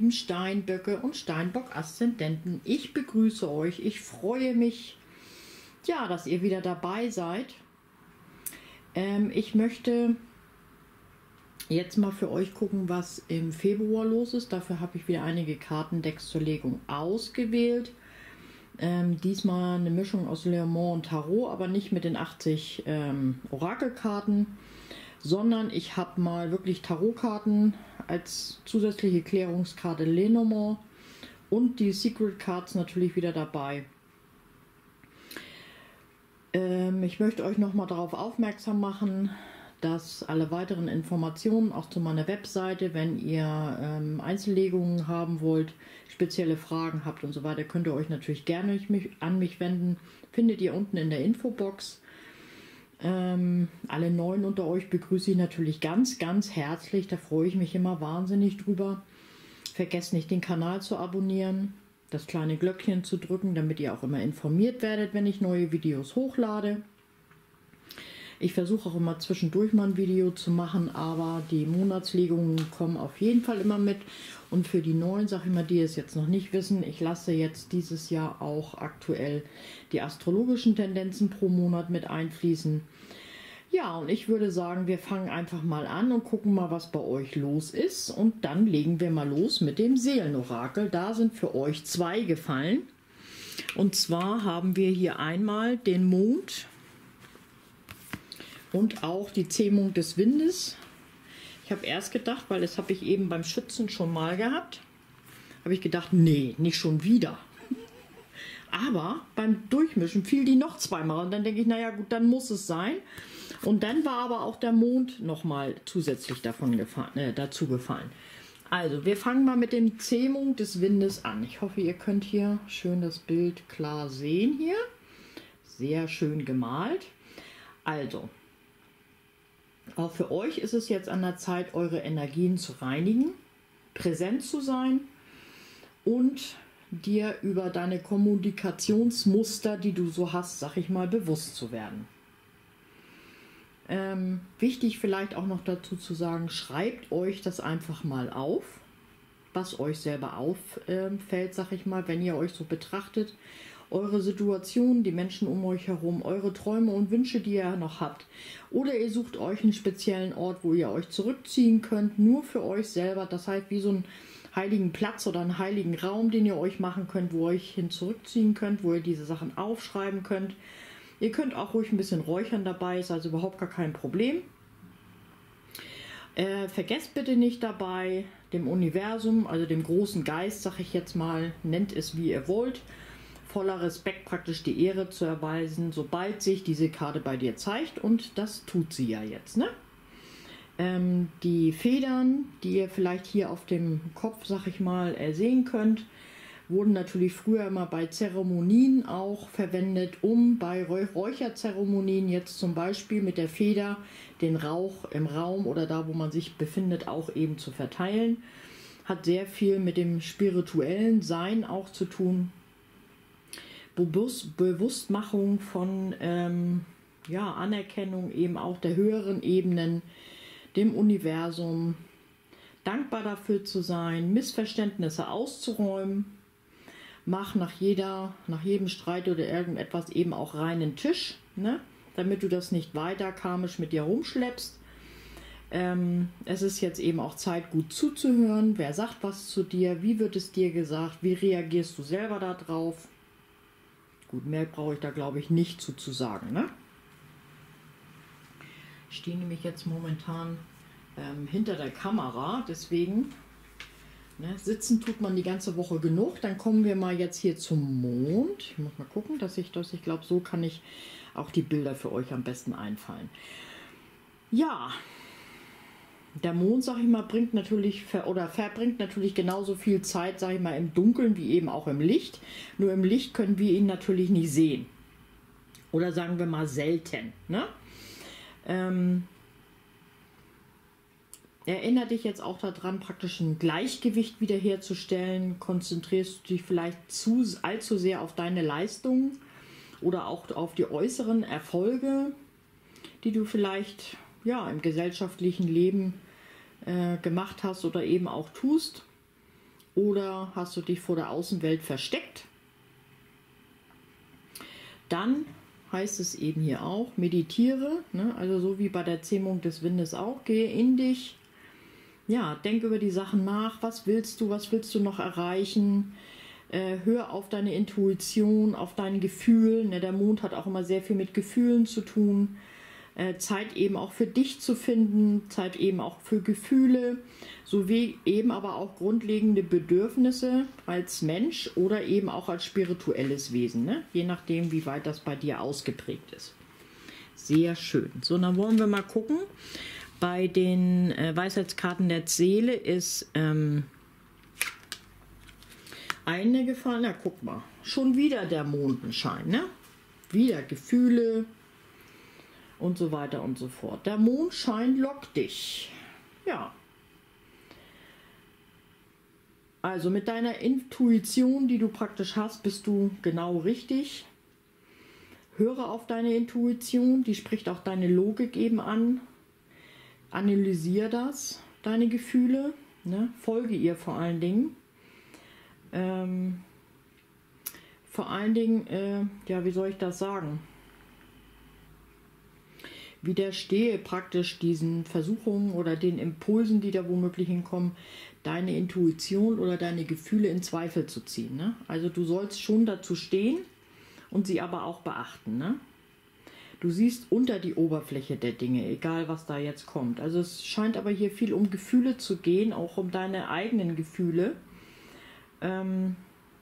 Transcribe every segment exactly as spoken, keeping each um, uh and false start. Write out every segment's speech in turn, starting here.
lieben Steinböcke und Steinbock-Aszendenten. Ich begrüße euch. Ich freue mich, ja, dass ihr wieder dabei seid. Ähm, ich möchte jetzt mal für euch gucken, was im Februar los ist. Dafür habe ich wieder einige Kartendecks zur Legung ausgewählt. Ähm, diesmal eine Mischung aus Lenormand und Tarot, aber nicht mit den achtzig ähm, Orakelkarten, sondern ich habe mal wirklich Tarotkarten als zusätzliche Klärungskarte Lenormand und die Secret Cards natürlich wieder dabei. Ähm, ich möchte euch noch mal darauf aufmerksam machen, dass alle weiteren Informationen auch zu meiner Webseite, wenn ihr ähm, Einzellegungen haben wollt, spezielle Fragen habt und so weiter, könnt ihr euch natürlich gerne mich, an mich wenden. Findet ihr unten in der Infobox. Ähm, alle Neuen unter euch begrüße ich natürlich ganz, ganz herzlich. Da freue ich mich immer wahnsinnig drüber. Vergesst nicht, den Kanal zu abonnieren, das kleine Glöckchen zu drücken, damit ihr auch immer informiert werdet, wenn ich neue Videos hochlade. Ich versuche auch immer zwischendurch mal ein Video zu machen, aber die Monatslegungen kommen auf jeden Fall immer mit. Und für die Neuen, sage ich mal, die es jetzt noch nicht wissen, ich lasse jetzt dieses Jahr auch aktuell die astrologischen Tendenzen pro Monat mit einfließen. Ja, und ich würde sagen, wir fangen einfach mal an und gucken mal, was bei euch los ist. Und dann legen wir mal los mit dem Seelenorakel. Da sind für euch zwei gefallen. Und zwar haben wir hier einmal den Mond und auch die Zähmung des Windes. Ich habe erst gedacht, weil das habe ich eben beim Schützen schon mal gehabt, habe ich gedacht, nee, nicht schon wieder. Aber beim Durchmischen fiel die noch zweimal und dann denke ich, naja gut, dann muss es sein. Und dann war aber auch der Mond nochmal zusätzlich davon gefallen, äh, dazu gefallen. Also, wir fangen mal mit dem Zähmung des Windes an. Ich hoffe, ihr könnt hier schön das Bild klar sehen hier. Sehr schön gemalt. Also, auch für euch ist es jetzt an der Zeit, eure Energien zu reinigen, präsent zu sein und dir über deine Kommunikationsmuster, die du so hast, sag ich mal, bewusst zu werden. Ähm, wichtig vielleicht auch noch dazu zu sagen, schreibt euch das einfach mal auf, was euch selber auffällt, sag ich mal, wenn ihr euch so betrachtet. Eure Situation, die Menschen um euch herum, eure Träume und Wünsche, die ihr noch habt. Oder ihr sucht euch einen speziellen Ort, wo ihr euch zurückziehen könnt, nur für euch selber. Das heißt, wie so einen heiligen Platz oder einen heiligen Raum, den ihr euch machen könnt, wo ihr euch hin zurückziehen könnt, wo ihr diese Sachen aufschreiben könnt. Ihr könnt auch ruhig ein bisschen räuchern dabei, ist also überhaupt gar kein Problem. Äh, vergesst bitte nicht dabei, dem Universum, also dem großen Geist, sag ich jetzt mal, nennt es wie ihr wollt, voller Respekt praktisch die Ehre zu erweisen, sobald sich diese Karte bei dir zeigt, und das tut sie ja jetzt, ne? Ähm, die Federn, die ihr vielleicht hier auf dem Kopf, sag ich mal, sehen könnt, wurden natürlich früher immer bei Zeremonien auch verwendet, um bei Räucherzeremonien jetzt zum Beispiel mit der Feder den Rauch im Raum oder da, wo man sich befindet, auch eben zu verteilen. Hat sehr viel mit dem spirituellen Sein auch zu tun. Bewusst, Bewusstmachung von ähm, ja, Anerkennung eben auch der höheren Ebenen, dem Universum, dankbar dafür zu sein, Missverständnisse auszuräumen, mach nach jeder, nach jedem Streit oder irgendetwas eben auch reinen Tisch, ne? Damit du das nicht weiter karmisch mit dir rumschleppst. Ähm, es ist jetzt eben auch Zeit, gut zuzuhören. Wer sagt was zu dir? Wie wird es dir gesagt? Wie reagierst du selber darauf? Gut, mehr brauche ich da, glaube ich, nicht zu, zu sagen, ne? Ich stehe nämlich jetzt momentan ähm, hinter der Kamera, deswegen, ne, sitzen tut man die ganze Woche genug. Dann kommen wir mal jetzt hier zum Mond. Ich muss mal gucken, dass ich das, ich glaube, so kann ich auch die Bilder für euch am besten einfallen. Ja, der Mond, sag ich mal, bringt natürlich ver oder verbringt natürlich genauso viel Zeit, sag ich mal, im Dunkeln wie eben auch im Licht. Nur im Licht können wir ihn natürlich nicht sehen. Oder sagen wir mal selten, ne? Ähm, erinnere dich jetzt auch daran, praktisch ein Gleichgewicht wiederherzustellen. Konzentrierst du dich vielleicht zu, allzu sehr auf deine Leistungen oder auch auf die äußeren Erfolge, die du vielleicht ja, im gesellschaftlichen Leben äh, gemacht hast oder eben auch tust. oder hast du dich vor der Außenwelt versteckt? Dann heißt es eben hier auch, meditiere, ne? Also so wie bei der Zähmung des Windes auch, gehe in dich, ja, denk über die Sachen nach, was willst du, was willst du noch erreichen, äh, hör auf deine Intuition, auf dein Gefühl, ne? Der Mond hat auch immer sehr viel mit Gefühlen zu tun, äh, Zeit eben auch für dich zu finden, Zeit eben auch für Gefühle, sowie eben aber auch grundlegende Bedürfnisse als Mensch oder eben auch als spirituelles Wesen, ne? Je nachdem, wie weit das bei dir ausgeprägt ist. Sehr schön. So, dann wollen wir mal gucken. Bei den äh, Weisheitskarten der Seele ist ähm, eine gefallen. Na, guck mal. Schon wieder der Mondenschein, ne? Wieder Gefühle und so weiter und so fort. Der Mondschein lockt dich. Ja. Also mit deiner Intuition, die du praktisch hast, bist du genau richtig. Höre auf deine Intuition, die spricht auch deine Logik eben an. Analysiere das, deine Gefühle, ne? Folge ihr vor allen Dingen. Ähm, vor allen Dingen, äh, ja, wie soll ich das sagen? Widerstehe praktisch diesen Versuchungen oder den Impulsen, die da womöglich hinkommen, deine Intuition oder deine Gefühle in Zweifel zu ziehen. Ne? Also du sollst schon dazu stehen und sie aber auch beachten. Ne? Du siehst unter die Oberfläche der Dinge, egal was da jetzt kommt. Also es scheint aber hier viel um Gefühle zu gehen, auch um deine eigenen Gefühle. Ähm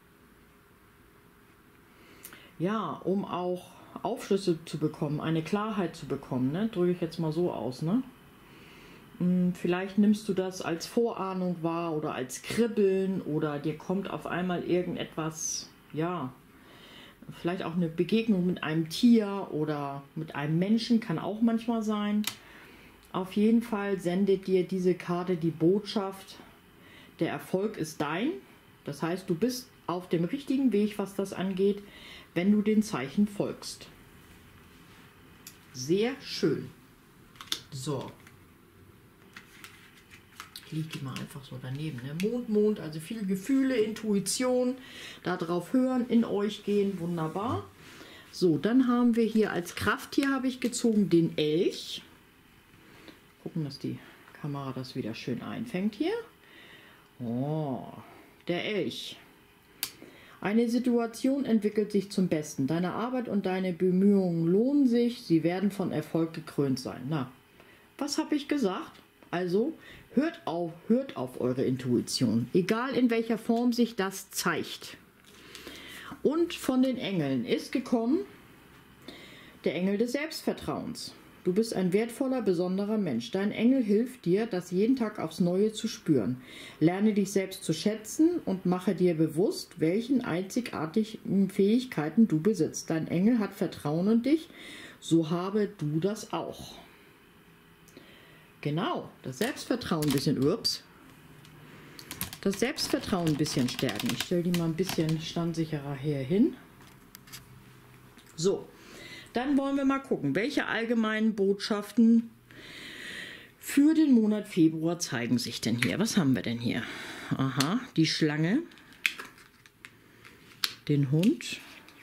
ja, um auch Aufschlüsse zu bekommen, eine Klarheit zu bekommen, ne? Drücke ich jetzt mal so aus, ne? Vielleicht nimmst du das als Vorahnung wahr oder als Kribbeln oder dir kommt auf einmal irgendetwas, ja, vielleicht auch eine Begegnung mit einem Tier oder mit einem Menschen, kann auch manchmal sein. Auf jeden Fall sendet dir diese Karte die Botschaft, der Erfolg ist dein. Das heißt, du bist auf dem richtigen Weg, was das angeht, wenn du den Zeichen folgst. Sehr schön. So. Ich lege die mal einfach so daneben. Ne? Mond, Mond, also viele Gefühle, Intuition, darauf hören, in euch gehen, wunderbar. So, dann haben wir hier als Krafttier, habe ich gezogen, den Elch. Gucken, dass die Kamera das wieder schön einfängt hier. Oh, der Elch. Eine Situation entwickelt sich zum Besten. Deine Arbeit und deine Bemühungen lohnen sich. Sie werden von Erfolg gekrönt sein. Na, was habe ich gesagt? Also, hört auf, hört auf eure Intuition. Egal in welcher Form sich das zeigt. Und von den Engeln ist gekommen der Engel des Selbstvertrauens. Du bist ein wertvoller, besonderer Mensch. Dein Engel hilft dir, das jeden Tag aufs Neue zu spüren. Lerne dich selbst zu schätzen und mache dir bewusst, welchen einzigartigen Fähigkeiten du besitzt. Dein Engel hat Vertrauen in dich, so habe du das auch. Genau, das Selbstvertrauen ein bisschen, ups, das Selbstvertrauen ein bisschen stärken. Ich stelle die mal ein bisschen standsicherer hier hin. So. Dann wollen wir mal gucken, welche allgemeinen Botschaften für den Monat Februar zeigen sich denn hier. Was haben wir denn hier? Aha, die Schlange, den Hund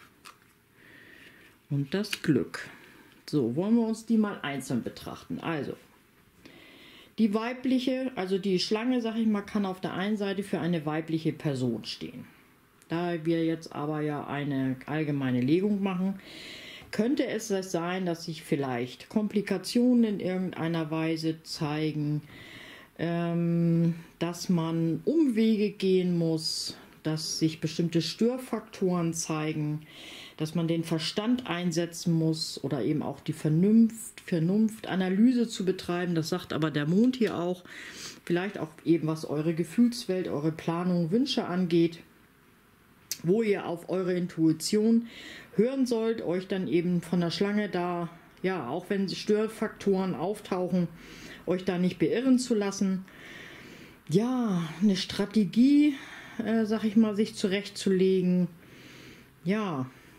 und das Glück. So, wollen wir uns die mal einzeln betrachten. Also, die weibliche, also die Schlange, sag ich mal, kann auf der einen Seite für eine weibliche Person stehen. Da wir jetzt aber ja eine allgemeine Legung machen, könnte es das sein, dass sich vielleicht Komplikationen in irgendeiner Weise zeigen, ähm, dass man Umwege gehen muss, dass sich bestimmte Störfaktoren zeigen, dass man den Verstand einsetzen muss oder eben auch die Vernunft, Vernunft, Analyse zu betreiben. Das sagt aber der Mond hier auch. Vielleicht auch eben, was eure Gefühlswelt, eure Planung, Wünsche angeht, wo ihr auf eure Intuition hören sollt, euch dann eben von der Schlange da, ja, auch wenn Störfaktoren auftauchen, euch da nicht beirren zu lassen. Ja, eine Strategie, äh, sag ich mal, sich zurechtzulegen. Ja,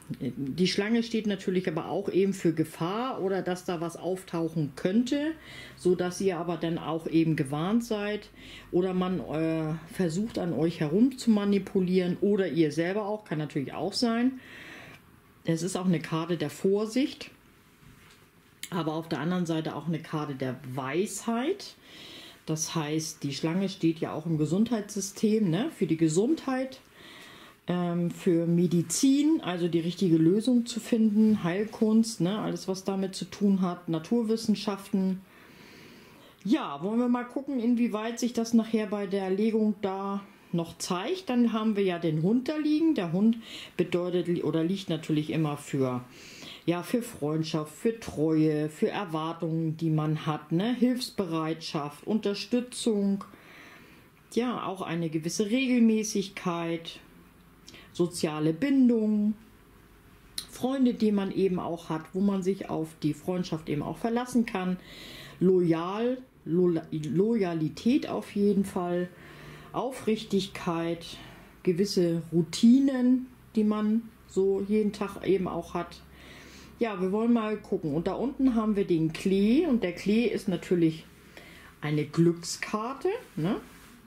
Die Schlange steht natürlich aber auch eben für Gefahr oder dass da was auftauchen könnte, so dass ihr aber dann auch eben gewarnt seid oder man äh, versucht an euch herum zu manipulieren oder ihr selber auch, kann natürlich auch sein. Es ist auch eine Karte der Vorsicht, aber auf der anderen Seite auch eine Karte der Weisheit. Das heißt, die Schlange steht ja auch im Gesundheitssystem, ne, für die Gesundheit. Für Medizin, also die richtige Lösung zu finden, Heilkunst, ne, alles was damit zu tun hat, Naturwissenschaften. Ja, wollen wir mal gucken, inwieweit sich das nachher bei der Legung da noch zeigt. Dann haben wir ja den Hund da liegen. Der Hund bedeutet oder liegt natürlich immer für, ja, für Freundschaft, für Treue, für Erwartungen, die man hat, ne, Hilfsbereitschaft, Unterstützung, ja, auch eine gewisse Regelmäßigkeit, soziale Bindung, Freunde, die man eben auch hat, wo man sich auf die Freundschaft eben auch verlassen kann, loyal, Lo Loyalität auf jeden Fall, Aufrichtigkeit, gewisse Routinen, die man so jeden Tag eben auch hat. Ja, wir wollen mal gucken. Und da unten haben wir den Klee und der Klee ist natürlich eine Glückskarte, ne?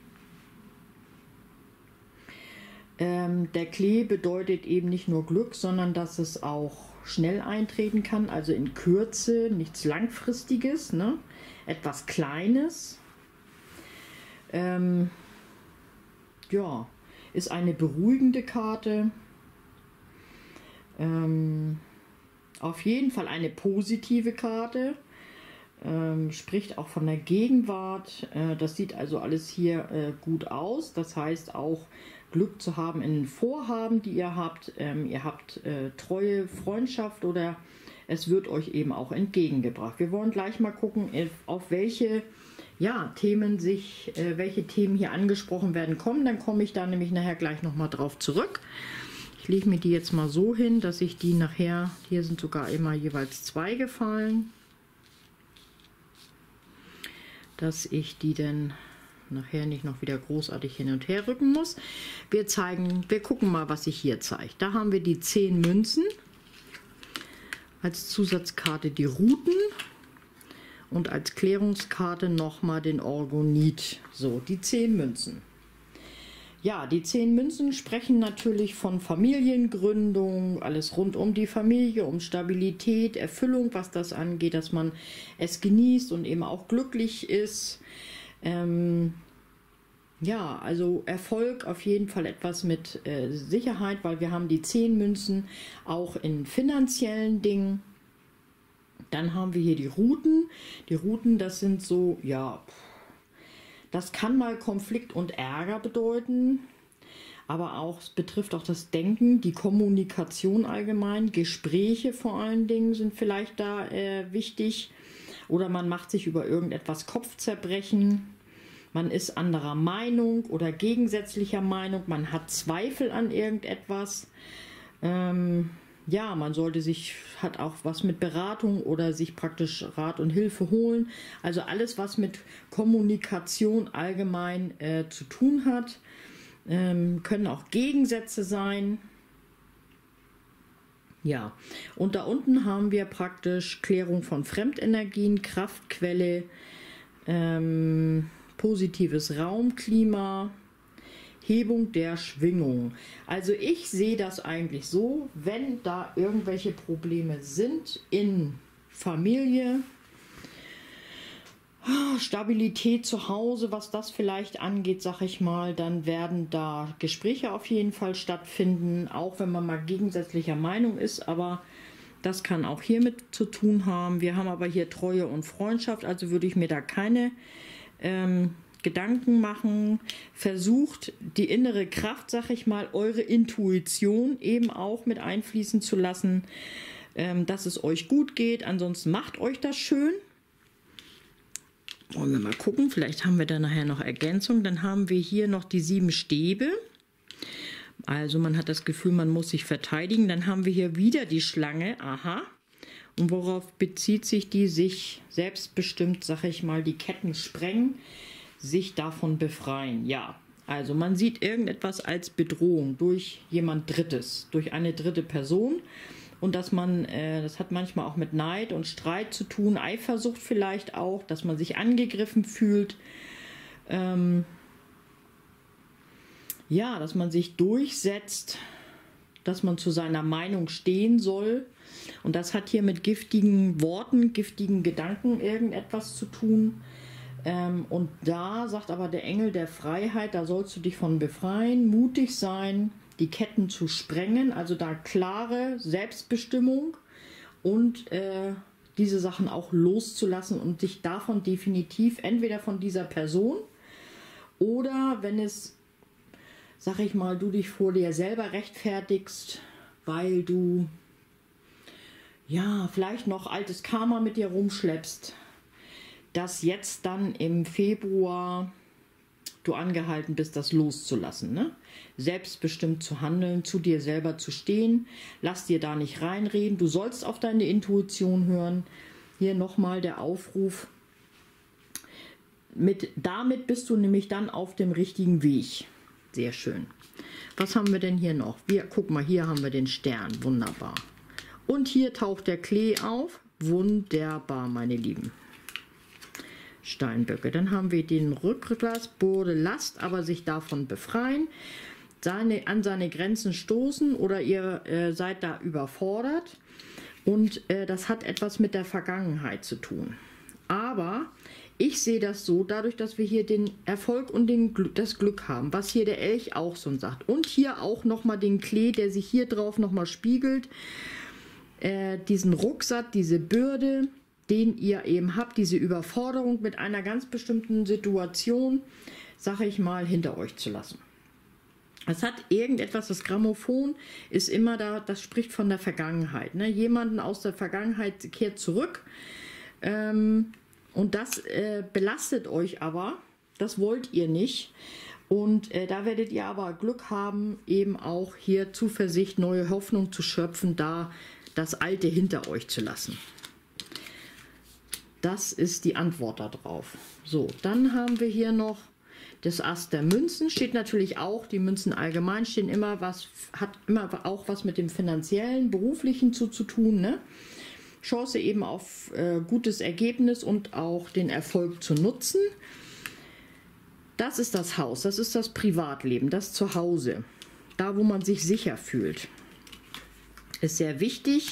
Ähm, der Klee bedeutet eben nicht nur Glück, sondern dass es auch schnell eintreten kann, also in Kürze, nichts Langfristiges, ne? Etwas Kleines. Ähm, ja, ist eine beruhigende Karte. Ähm, auf jeden Fall eine positive Karte. Ähm, spricht auch von der Gegenwart. Äh, das sieht also alles hier äh, gut aus. Das heißt auch, Glück zu haben in den Vorhaben, die ihr habt. Ähm, ihr habt äh, treue Freundschaft oder es wird euch eben auch entgegengebracht. Wir wollen gleich mal gucken, auf welche ja, Themen sich, äh, welche Themen hier angesprochen werden kommen. Dann komme ich da nämlich nachher gleich nochmal drauf zurück. Ich lege mir die jetzt mal so hin, dass ich die nachher, hier sind sogar immer jeweils zwei gefallen, dass ich die dann nachher nicht noch wieder großartig hin und her rücken muss. Wir zeigen, wir gucken mal, was sich hier zeigt. Da haben wir die zehn Münzen. Als Zusatzkarte die Ruten. Und als Klärungskarte nochmal den Orgonit. So, die zehn Münzen. Ja, die zehn Münzen sprechen natürlich von Familiengründung, alles rund um die Familie, um Stabilität, Erfüllung, was das angeht, dass man es genießt und eben auch glücklich ist. Ähm, ja, also Erfolg auf jeden Fall etwas mit äh, Sicherheit, weil wir haben die zehn Münzen auch in finanziellen Dingen. Dann haben wir hier die Ruten. Die Ruten, das sind so, ja, das kann mal Konflikt und Ärger bedeuten, aber auch, es betrifft auch das Denken, die Kommunikation allgemein, Gespräche vor allen Dingen sind vielleicht da äh, wichtig. Oder man macht sich über irgendetwas Kopfzerbrechen, man ist anderer Meinung oder gegensätzlicher Meinung, man hat Zweifel an irgendetwas. Ähm, ja, man sollte sich, hat auch was mit Beratung oder sich praktisch Rat und Hilfe holen. Also alles, was mit Kommunikation allgemein äh, zu tun hat. Ähm, können auch Gegensätze sein. Ja, und da unten haben wir praktisch Klärung von Fremdenergien, Kraftquelle, ähm, positives Raumklima, Hebung der Schwingung. Also ich sehe das eigentlich so, wenn da irgendwelche Probleme sind in Familie, Stabilität zu Hause, was das vielleicht angeht, sag ich mal, dann werden da Gespräche auf jeden Fall stattfinden, auch wenn man mal gegensätzlicher Meinung ist, aber das kann auch hiermit zu tun haben. Wir haben aber hier Treue und Freundschaft, also würde ich mir da keine ähm, Gedanken machen. Versucht die innere Kraft, sag ich mal, eure Intuition eben auch mit einfließen zu lassen, ähm, dass es euch gut geht, ansonsten macht euch das schön. Wollen wir mal gucken, vielleicht haben wir da nachher noch Ergänzung. Dann haben wir hier noch die sieben Stäbe. Also man hat das Gefühl, man muss sich verteidigen. Dann haben wir hier wieder die Schlange. Aha. Und worauf bezieht sich die? Sich selbstbestimmt, sag ich mal, die Ketten sprengen, sich davon befreien. Ja, Also man sieht irgendetwas als Bedrohung durch jemand Drittes, durch eine dritte Person. Und dass man, äh, das hat manchmal auch mit Neid und Streit zu tun, Eifersucht vielleicht auch, dass man sich angegriffen fühlt. Ähm, ja, dass man sich durchsetzt, dass man zu seiner Meinung stehen soll. Und das hat hier mit giftigen Worten, giftigen Gedanken irgendetwas zu tun. Ähm, und da sagt aber der Engel der Freiheit, da sollst du dich von befreien, mutig sein, die Ketten zu sprengen, also da klare Selbstbestimmung und äh, diese Sachen auch loszulassen und dich davon definitiv, entweder von dieser Person oder wenn es, sag ich mal, du dich vor dir selber rechtfertigst, weil du ja vielleicht noch altes Karma mit dir rumschleppst, dass jetzt dann im Februar du angehalten bist, das loszulassen, ne? Selbstbestimmt zu handeln, zu dir selber zu stehen, lass dir da nicht reinreden, du sollst auf deine Intuition hören. Hier nochmal der Aufruf, mit, damit bist du nämlich dann auf dem richtigen Weg. Sehr schön. Was haben wir denn hier noch? Wir, guck mal, hier haben wir den Stern, wunderbar. Und hier taucht der Klee auf, wunderbar, meine Lieben. Steinböcke. Dann haben wir den Rücklass, Burde, Last, aber sich davon befreien, seine, an seine Grenzen stoßen oder ihr äh, seid da überfordert und äh, das hat etwas mit der Vergangenheit zu tun. Aber ich sehe das so, dadurch, dass wir hier den Erfolg und den, das Glück haben, was hier der Elch auch so sagt und hier auch nochmal den Klee, der sich hier drauf nochmal spiegelt, äh, diesen Rucksack, diese Bürde, den ihr eben habt, diese Überforderung mit einer ganz bestimmten Situation, sage ich mal, hinter euch zu lassen. Es hat irgendetwas, das Grammophon ist immer da, das spricht von der Vergangenheit. Ne? Jemanden aus der Vergangenheit kehrt zurück ähm, und das äh, belastet euch aber, das wollt ihr nicht. Und äh, da werdet ihr aber Glück haben, eben auch hier Zuversicht, neue Hoffnung zu schöpfen, da das Alte hinter euch zu lassen. Das ist die Antwort darauf. So, dann haben wir hier noch das Ass der Münzen. Steht natürlich auch, die Münzen allgemein stehen immer was, hat immer auch was mit dem finanziellen, beruflichen zu, zu tun. Ne? Chance eben auf äh, gutes Ergebnis und auch den Erfolg zu nutzen. Das ist das Haus, das ist das Privatleben, das Zuhause. Da, wo man sich sicher fühlt. Ist sehr wichtig,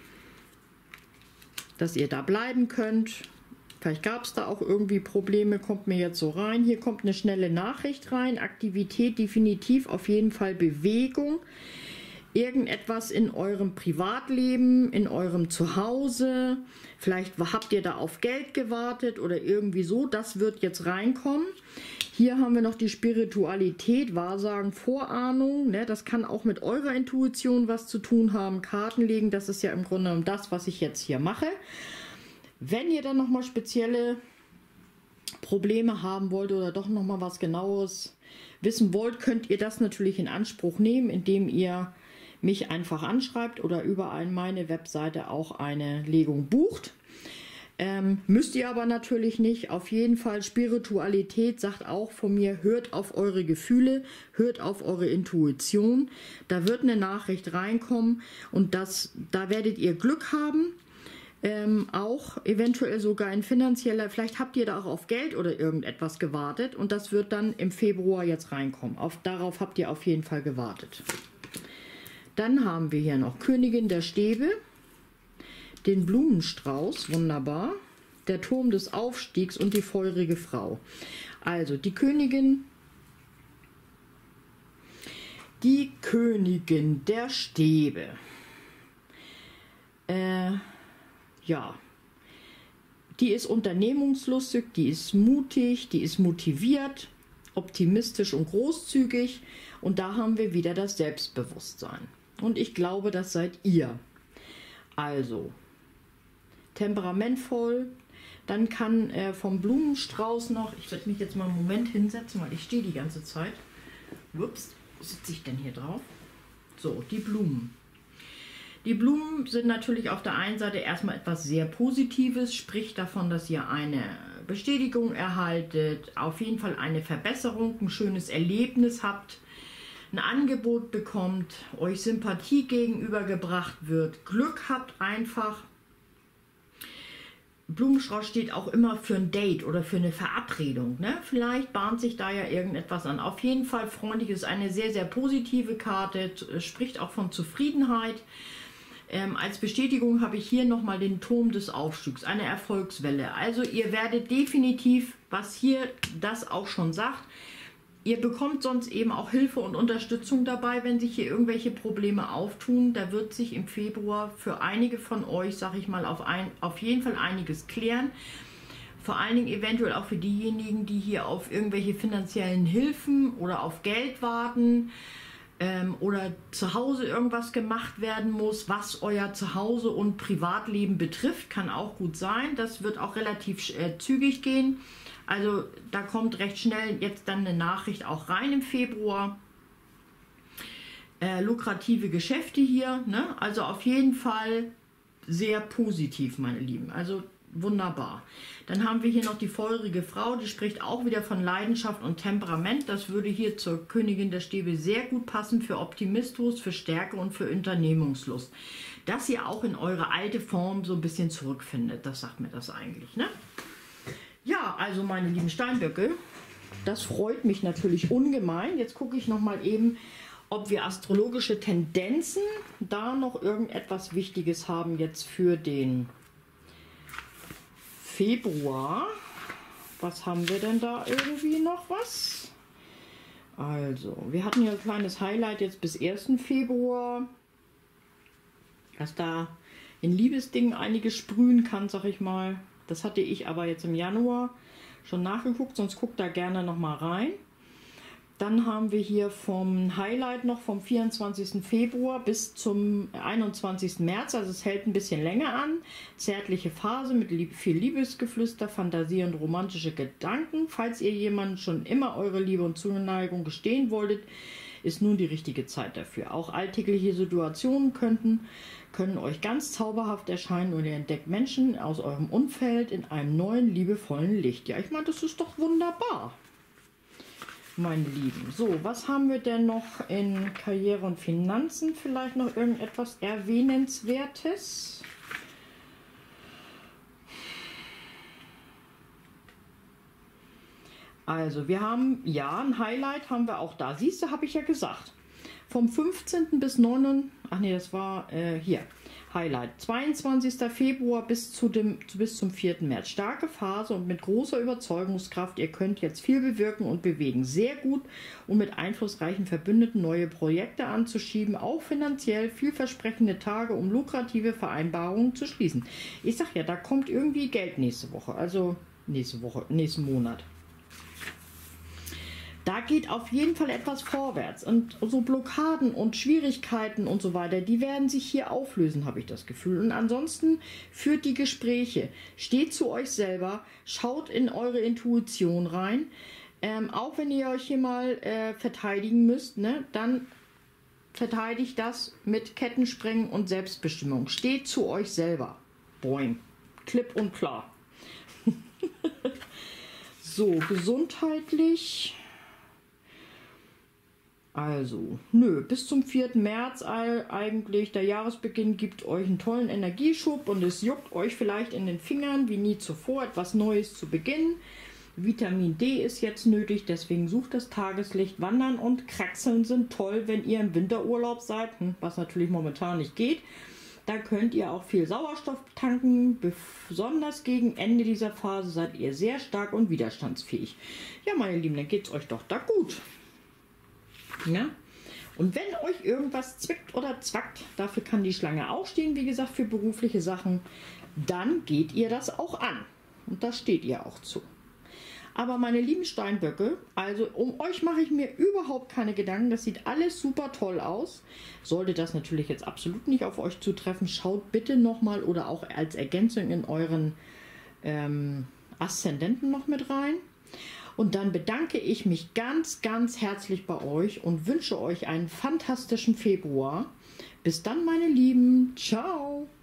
dass ihr da bleiben könnt. Vielleicht gab es da auch irgendwie Probleme, kommt mir jetzt so rein. Hier kommt eine schnelle Nachricht rein. Aktivität definitiv, auf jeden Fall Bewegung. Irgendetwas in eurem Privatleben, in eurem Zuhause. Vielleicht habt ihr da auf Geld gewartet oder irgendwie so. Das wird jetzt reinkommen. Hier haben wir noch die Spiritualität, Wahrsagen, Vorahnung. Ne? Das kann auch mit eurer Intuition was zu tun haben. Karten legen, das ist ja im Grunde genommen das, was ich jetzt hier mache. Wenn ihr dann nochmal spezielle Probleme haben wollt oder doch nochmal was Genaues wissen wollt, könnt ihr das natürlich in Anspruch nehmen, indem ihr mich einfach anschreibt oder über meine Webseite auch eine Legung bucht. Ähm, müsst ihr aber natürlich nicht. Auf jeden Fall, Spiritualität sagt auch von mir, hört auf eure Gefühle, hört auf eure Intuition. Da wird eine Nachricht reinkommen und das, da werdet ihr Glück haben. Ähm, auch eventuell sogar in finanzieller, vielleicht habt ihr da auch auf Geld oder irgendetwas gewartet und das wird dann im Februar jetzt reinkommen. Auf, darauf habt ihr auf jeden Fall gewartet. Dann haben wir hier noch Königin der Stäbe. Den Blumenstrauß, wunderbar, der Turm des Aufstiegs und die feurige Frau. Also die Königin, die Königin der Stäbe. Äh, ja, die ist unternehmungslustig, die ist mutig, die ist motiviert, optimistisch und großzügig und da haben wir wieder das Selbstbewusstsein. Und ich glaube, das seid ihr. Also, temperamentvoll, dann kann äh, vom Blumenstrauß noch, ich werde mich jetzt mal einen Moment hinsetzen, weil ich stehe die ganze Zeit. Ups, wo sitze ich denn hier drauf? So, die Blumen. Die Blumen sind natürlich auf der einen Seite erstmal etwas sehr Positives, spricht davon, dass ihr eine Bestätigung erhaltet, auf jeden Fall eine Verbesserung, ein schönes Erlebnis habt, ein Angebot bekommt, euch Sympathie gegenübergebracht wird, Glück habt einfach. Blumenstrauß steht auch immer für ein Date oder für eine Verabredung. Ne? Vielleicht bahnt sich da ja irgendetwas an. Auf jeden Fall freundlich, ist eine sehr, sehr positive Karte, spricht auch von Zufriedenheit. Ähm, als Bestätigung habe ich hier nochmal den Turm des Aufstiegs, eine Erfolgswelle. Also ihr werdet definitiv, was hier das auch schon sagt, ihr bekommt sonst eben auch Hilfe und Unterstützung dabei, wenn sich hier irgendwelche Probleme auftun. Da wird sich im Februar für einige von euch, sag ich mal, auf, ein, auf jeden Fall einiges klären. Vor allen Dingen eventuell auch für diejenigen, die hier auf irgendwelche finanziellen Hilfen oder auf Geld warten ähm, oder zu Hause irgendwas gemacht werden muss, was euer Zuhause und Privatleben betrifft. Kann auch gut sein. Das wird auch relativ äh, zügig gehen. Also da kommt recht schnell jetzt dann eine Nachricht auch rein im Februar. Äh, lukrative Geschäfte hier, ne? Also auf jeden Fall sehr positiv, meine Lieben. Also wunderbar. Dann haben wir hier noch die feurige Frau, die spricht auch wieder von Leidenschaft und Temperament. Das würde hier zur Königin der Stäbe sehr gut passen für Optimismus, für Stärke und für Unternehmungslust. Dass ihr auch in eure alte Form so ein bisschen zurückfindet, das sagt mir das eigentlich, ne? Ja, also meine lieben Steinböcke, das freut mich natürlich ungemein. Jetzt gucke ich noch mal eben, ob wir astrologische Tendenzen da noch irgendetwas Wichtiges haben jetzt für den Februar. Was haben wir denn da irgendwie noch was? Also, wir hatten ja ein kleines Highlight jetzt bis ersten Februar, dass da in Liebesdingen einiges sprühen kann, sag ich mal. Das hatte ich aber jetzt im Januar schon nachgeguckt, sonst guckt da gerne noch mal rein. Dann haben wir hier vom Highlight noch vom vierundzwanzigsten Februar bis zum einundzwanzigsten März, also es hält ein bisschen länger an. Zärtliche Phase mit lieb viel Liebesgeflüster, Fantasie und romantische Gedanken. Falls ihr jemanden schon immer eure Liebe und Zuneigung gestehen wolltet, ist nun die richtige Zeit dafür. Auch alltägliche Situationen könnten, können euch ganz zauberhaft erscheinen und ihr entdeckt Menschen aus eurem Umfeld in einem neuen, liebevollen Licht. Ja, ich meine, das ist doch wunderbar, meine Lieben. So, was haben wir denn noch in Karriere und Finanzen? Vielleicht noch irgendetwas Erwähnenswertes? Also, wir haben, ja, ein Highlight haben wir auch da. Siehst du, habe ich ja gesagt. Vom fünfzehnten bis neunten, ach nee, das war äh, hier, Highlight. zweiundzwanzigsten Februar bis, zu dem, bis zum vierten März. Starke Phase und mit großer Überzeugungskraft. Ihr könnt jetzt viel bewirken und bewegen. Sehr gut, um mit einflussreichen Verbündeten neue Projekte anzuschieben. Auch finanziell vielversprechende Tage, um lukrative Vereinbarungen zu schließen. Ich sag ja, da kommt irgendwie Geld nächste Woche. Also nächste Woche, nächsten Monat. Da geht auf jeden Fall etwas vorwärts und so Blockaden und Schwierigkeiten und so weiter, die werden sich hier auflösen, habe ich das Gefühl. Und ansonsten führt die Gespräche, steht zu euch selber, schaut in eure Intuition rein. Ähm, auch wenn ihr euch hier mal äh, verteidigen müsst, ne, dann verteidigt das mit Kettensprengen und Selbstbestimmung. Steht zu euch selber. Boing. Klipp und klar. So, gesundheitlich... Also, nö, bis zum vierten März eigentlich, der Jahresbeginn gibt euch einen tollen Energieschub und es juckt euch vielleicht in den Fingern wie nie zuvor, etwas Neues zu beginnen. Vitamin D ist jetzt nötig, deswegen sucht das Tageslicht. Wandern und Kraxeln sind toll, wenn ihr im Winterurlaub seid, was natürlich momentan nicht geht. Da könnt ihr auch viel Sauerstoff tanken, besonders gegen Ende dieser Phase seid ihr sehr stark und widerstandsfähig. Ja, meine Lieben, dann geht es euch doch da gut. Ja? Und wenn euch irgendwas zwickt oder zwackt, dafür kann die Schlange auch stehen, wie gesagt, für berufliche Sachen, dann geht ihr das auch an. Und da steht ihr auch zu. Aber meine lieben Steinböcke, also um euch mache ich mir überhaupt keine Gedanken, das sieht alles super toll aus. Sollte das natürlich jetzt absolut nicht auf euch zutreffen, schaut bitte nochmal oder auch als Ergänzung in euren ähm, Aszendenten noch mit rein. Und dann bedanke ich mich ganz, ganz herzlich bei euch und wünsche euch einen fantastischen Februar. Bis dann, meine Lieben. Ciao.